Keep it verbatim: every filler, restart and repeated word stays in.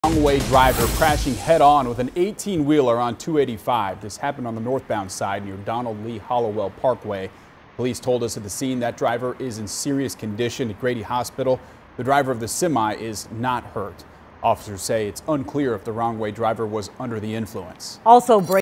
Wrong-way driver crashing head-on with an eighteen-wheeler on two eighty-five. This happened on the northbound side near Donald Lee Hollowell Parkway. Police told us at the scene that driver is in serious condition at Grady Hospital. The driver of the semi is not hurt. Officers say it's unclear if the wrong-way driver was under the influence. Also